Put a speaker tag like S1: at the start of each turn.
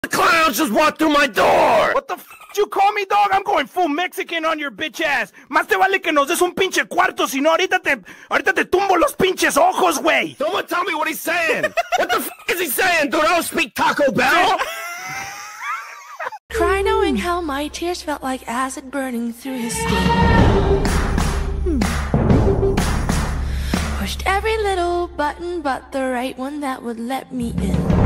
S1: The clowns just walked through my door!
S2: What the f*** you call me, dog? I'm going full Mexican on your bitch ass. Más te vale que nos des un pinche cuarto, si no ahorita te tumbo los pinches ojos, güey.
S1: Someone tell me what he's saying. What the f*** is he saying, dude? I don't speak Taco Bell.
S3: Cry knowing how my tears felt like acid burning through his skin. Pushed every little button but the right one that would let me in.